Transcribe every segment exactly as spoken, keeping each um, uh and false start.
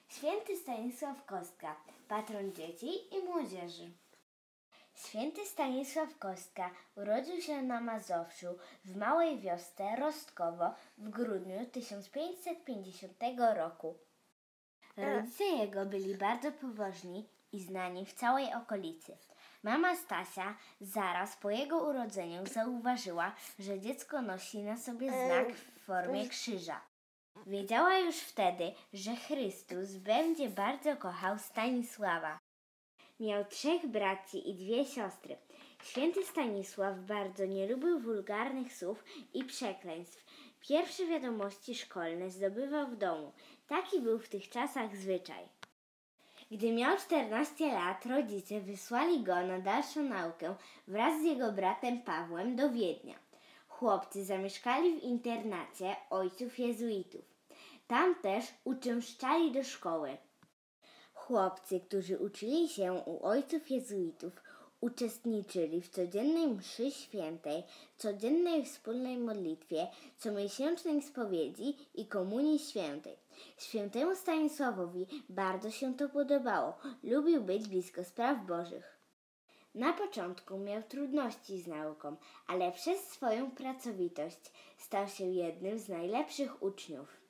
Święty Stanisław Kostka, patron dzieci i młodzieży. Święty Stanisław Kostka urodził się na Mazowszu w małej wiosce Rostkowo w grudniu tysiąc pięćset pięćdziesiątego roku. Rodzice jego byli bardzo pobożni i znani w całej okolicy. Mama Stasia zaraz po jego urodzeniu zauważyła, że dziecko nosi na sobie znak w formie krzyża. Wiedziała już wtedy, że Chrystus będzie bardzo kochał Stanisława. Miał trzech braci i dwie siostry. Święty Stanisław bardzo nie lubił wulgarnych słów i przekleństw. Pierwsze wiadomości szkolne zdobywał w domu. Taki był w tych czasach zwyczaj. Gdy miał czternaście lat, rodzice wysłali go na dalszą naukę wraz z jego bratem Pawłem do Wiednia. Chłopcy zamieszkali w internacie ojców jezuitów. Tam też uczęszczali do szkoły. Chłopcy, którzy uczyli się u ojców jezuitów, uczestniczyli w codziennej mszy świętej, codziennej wspólnej modlitwie, comiesięcznej spowiedzi i komunii świętej. Świętemu Stanisławowi bardzo się to podobało. Lubił być blisko spraw bożych. Na początku miał trudności z nauką, ale przez swoją pracowitość stał się jednym z najlepszych uczniów.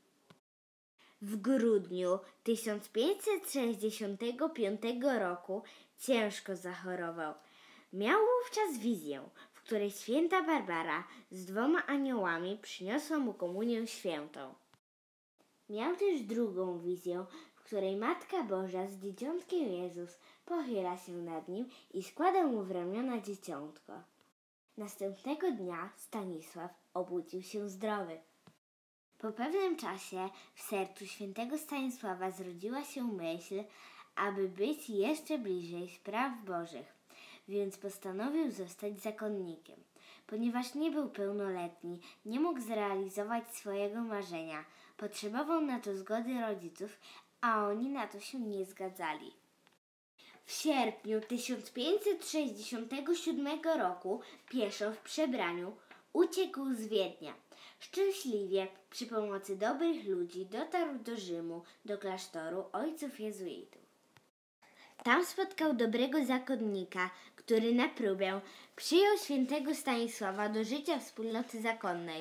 W grudniu tysiąc pięćset sześćdziesiątego piątego roku ciężko zachorował. Miał wówczas wizję, w której święta Barbara z dwoma aniołami przyniosła mu komunię świętą. Miał też drugą wizję, w której Matka Boża z dzieciątkiem Jezus pochyla się nad nim i składa mu w ramiona dzieciątko. Następnego dnia Stanisław obudził się zdrowy. Po pewnym czasie w sercu świętego Stanisława zrodziła się myśl, aby być jeszcze bliżej spraw bożych, więc postanowił zostać zakonnikiem. Ponieważ nie był pełnoletni, nie mógł zrealizować swojego marzenia. Potrzebował na to zgody rodziców, a oni na to się nie zgadzali. W sierpniu tysiąc pięćset sześćdziesiątego siódmego roku pieszo w przebraniu uciekł z Wiednia. Szczęśliwie przy pomocy dobrych ludzi dotarł do Rzymu, do klasztoru ojców jezuitów. Tam spotkał dobrego zakonnika, który na próbę przyjął świętego Stanisława do życia wspólnoty zakonnej.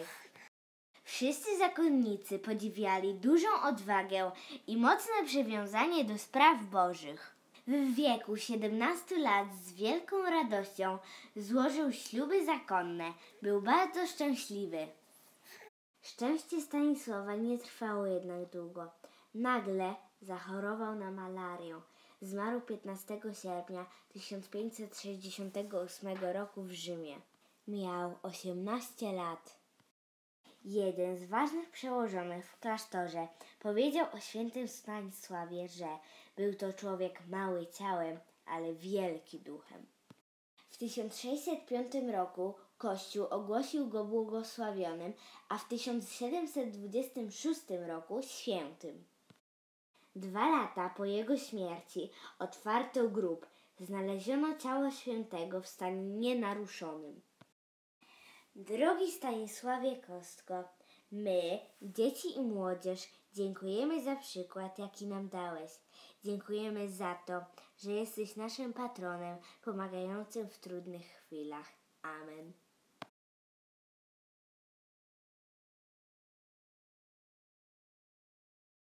Wszyscy zakonnicy podziwiali dużą odwagę i mocne przywiązanie do spraw bożych. W wieku siedemnastu lat z wielką radością złożył śluby zakonne. Był bardzo szczęśliwy. Szczęście Stanisława nie trwało jednak długo. Nagle zachorował na malarię. Zmarł piętnastego sierpnia tysiąc pięćset sześćdziesiątego ósmego roku w Rzymie. Miał osiemnaście lat. Jeden z ważnych przełożonych w klasztorze powiedział o świętym Stanisławie, że był to człowiek mały ciałem, ale wielki duchem. W tysiąc sześćset piątym roku Kościół ogłosił go błogosławionym, a w tysiąc siedemset dwudziestym szóstym roku świętym. Dwa lata po jego śmierci otwarto grób. Znaleziono ciało świętego w stanie nienaruszonym. Drogi Stanisławie Kostko, my, dzieci i młodzież, dziękujemy za przykład, jaki nam dałeś. Dziękujemy za to, że jesteś naszym patronem, pomagającym w trudnych chwilach. Amen.